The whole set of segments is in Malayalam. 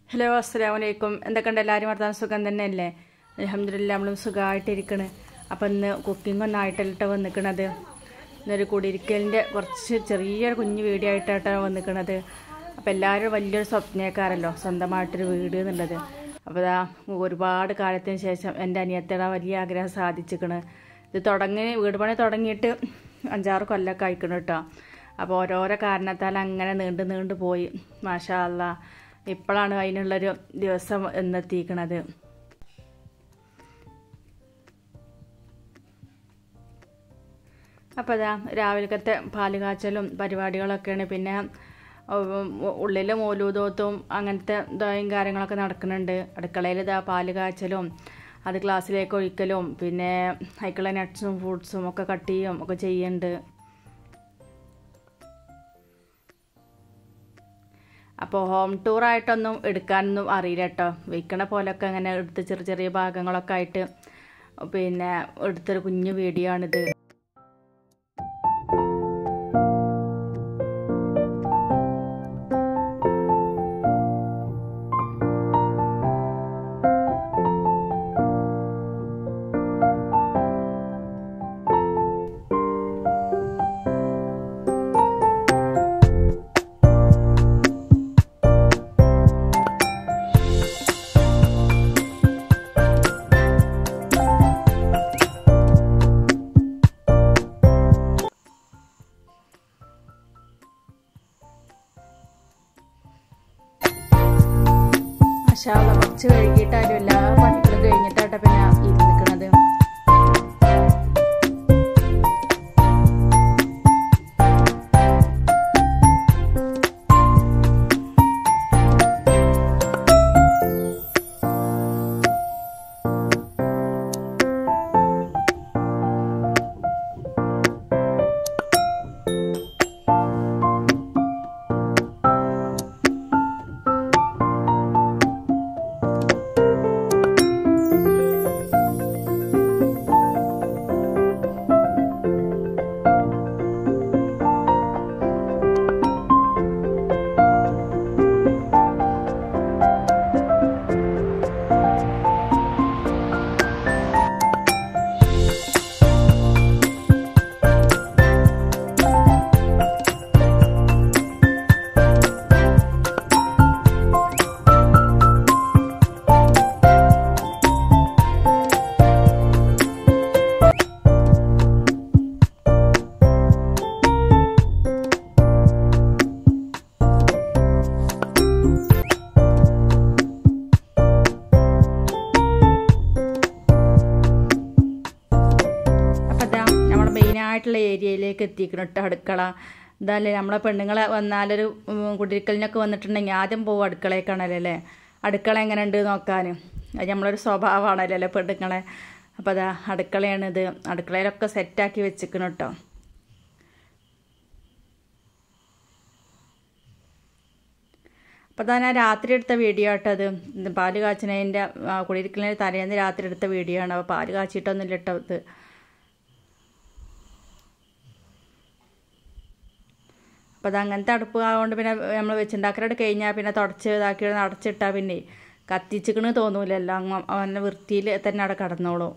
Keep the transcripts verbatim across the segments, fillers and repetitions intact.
ഹലോ അസ്സലാമലൈക്കും. എന്തൊക്കെയുണ്ട് എല്ലാവരും? വർത്താനം സുഖം തന്നെയല്ലേ? അൽഹംദുലില്ലാ നമ്മളും സുഖമായിട്ടിരിക്കണ്. അപ്പം ഇന്ന് കുക്കിംഗ് ഒന്നും ആയിട്ടല്ലിട്ട് വന്നിക്കണത്. ഇന്നൊരു കുടിയിരിക്കലിൻ്റെ കുറച്ച് ചെറിയൊരു കുഞ്ഞു വീഡിയോ ആയിട്ടാണ് വന്നിക്കണത്. അപ്പോൾ എല്ലാവരും വലിയൊരു സ്വപ്നക്കാരല്ലോ സ്വന്തമായിട്ടൊരു വീട് എന്നുള്ളത്. അപ്പോൾ ഇതാ ഒരുപാട് കാലത്തിന് ശേഷം എൻ്റെ അനിയത്തിയുടെ വലിയ ആഗ്രഹം സാധിച്ചിക്കണ്. ഇത് തുടങ്ങി വീട് പണി തുടങ്ങിയിട്ട് അഞ്ചാറ് കൊല്ലമൊക്കെ ആയിക്കണം കേട്ടോ. അപ്പോൾ ഓരോരോ കാരണത്താൽ അങ്ങനെ നീണ്ട് നീണ്ട് പോയി. മാഷാ അല്ലാ ഇപ്പോഴാണ് അതിനുള്ളൊരു ദിവസം എന്നെത്തിക്കണത്. അപ്പോൾ അതാ രാവിലത്തെ പാല് കാച്ചലും പരിപാടികളൊക്കെയാണ്. പിന്നെ ഉള്ളിൽ മൗലൂദോത്തും അങ്ങനത്തെ ഇതായും കാര്യങ്ങളൊക്കെ നടക്കുന്നുണ്ട്. അടുക്കളയിൽ ഇതാ പാല് കാച്ചലും അത് ഗ്ലാസ്സിലേക്ക് ഒഴിക്കലും പിന്നെ അതിക്കുള്ള നട്ട്സും ഫ്രൂട്ട്സും ഒക്കെ കട്ട് ചെയ്യും ഒക്കെ ചെയ്യുന്നുണ്ട്. അപ്പോൾ ഹോം ടൂറായിട്ടൊന്നും എടുക്കാനൊന്നും അറിയില്ല കേട്ടോ. വയ്ക്കണ പോലൊക്കെ അങ്ങനെ എടുത്ത് ചെറിയ ചെറിയ ഭാഗങ്ങളൊക്കെ ആയിട്ട് പിന്നെ എടുത്തൊരു കുഞ്ഞു വീഡിയോ ആണിത്. മാഷാഅല്ലാ കുറച്ച് കഴുകിയിട്ടാലും എല്ലാ പണികളും കഴിഞ്ഞിട്ടാട്ടെ പിന്നെ ഇരുന്നിക്കണത്. ആയിട്ടുള്ള ഏരിയയിലേക്ക് എത്തിക്കണം കേട്ടോ അടുക്കള. ഇതല്ലേ നമ്മളെ പെണ്ണുങ്ങളെ വന്നാലൊരു കുടിയിരിക്കലിനൊക്കെ വന്നിട്ടുണ്ടെങ്കിൽ ആദ്യം പോകും അടുക്കളയൊക്കെയാണല്ലോ അല്ലേ. അടുക്കള എങ്ങനെ ഉണ്ട് നോക്കാൻ അത് നമ്മളൊരു സ്വഭാവമാണല്ലോ അല്ലേ പെണ്ണുങ്ങളെ. അപ്പോൾ അതാ അടുക്കളയാണിത്. അടുക്കളയിലൊക്കെ സെറ്റാക്കി വെച്ചിക്കണം കേട്ടോ. അപ്പോൾ അതാ ഞാൻ രാത്രി എടുത്ത വീഡിയോ കേട്ടോ അത്. പാല് കാച്ചിനതിൻ്റെ കുടിയിരിക്കലിൻ്റെ തലേന്ന് രാത്രി എടുത്ത വീഡിയോ ആണ്. അപ്പോൾ പാല് കാച്ചിട്ടൊന്നുമില്ല കേട്ടോ ഇത്. അപ്പോൾ അത് അങ്ങനത്തെ അടുപ്പ് ആയതുകൊണ്ട് പിന്നെ നമ്മൾ വെച്ചുണ്ടാക്കലോട്ട് കഴിഞ്ഞാൽ പിന്നെ തുടച്ച് ഇതാക്കി അടച്ചിട്ടാൽ പിന്നെ കത്തിച്ചിക്കണ് തോന്നൂലല്ലോ. അങ്ങ് അവൻ്റെ വൃത്തിയിൽ തന്നെ അവിടെ കിടന്നോളൂ.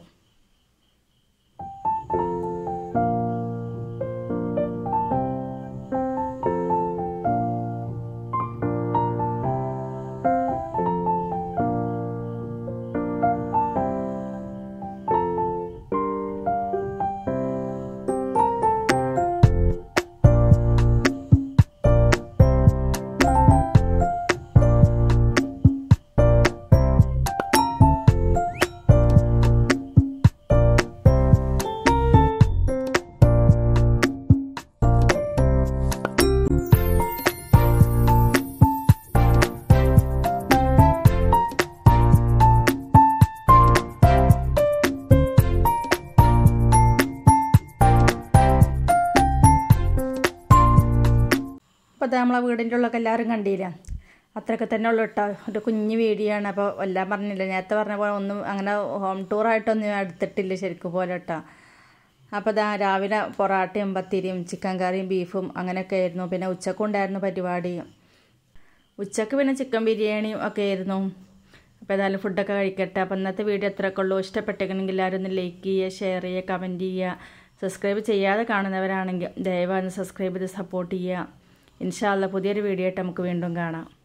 അപ്പോൾ അത് നമ്മളെ വീടിൻ്റെ ഉള്ളൊക്കെ എല്ലാവരും കണ്ടില്ല. അത്രയൊക്കെ തന്നെ ഉള്ളു കേട്ടോ. ഒരു കുഞ്ഞു വീഡിയോ ആണ്. അപ്പോൾ എല്ലാം പറഞ്ഞില്ല, നേരത്തെ പറഞ്ഞ പോലെ ഒന്നും അങ്ങനെ ഹോം ടൂറായിട്ടൊന്നും എടുത്തിട്ടില്ല ശരിക്കും പോലെ കേട്ടോ. അപ്പോൾ ഇതാ രാവിലെ പൊറാട്ടയും പത്തിരിയും ചിക്കൻ കറിയും ബീഫും അങ്ങനെയൊക്കെ ആയിരുന്നു. പിന്നെ ഉച്ചക്കും ഉണ്ടായിരുന്നു പരിപാടി. ഉച്ചക്ക് പിന്നെ ചിക്കൻ ബിരിയാണിയും ഒക്കെ ആയിരുന്നു. അപ്പോൾ ഏതായാലും ഫുഡൊക്കെ കഴിക്കട്ടെ. അപ്പോൾ ഇന്നത്തെ വീഡിയോ എത്രയൊക്കെ ഉള്ളൂ. ഇഷ്ടപ്പെട്ടെങ്കിൽ എല്ലാവരും ഒന്ന് ലൈക്ക് ചെയ്യുക, ഷെയർ ചെയ്യുക, കമൻറ്റ് ചെയ്യുക. സബ്സ്ക്രൈബ് ചെയ്യാതെ കാണുന്നവരാണെങ്കിൽ ദയവായി ഒന്ന് സബ്സ്ക്രൈബ് ചെയ്ത് സപ്പോർട്ട് ചെയ്യുക. ഇൻഷാ അല്ലാഹ് പുതിയൊരു വീഡിയോ ആയിട്ട് നമുക്ക് വീണ്ടും കാണാം.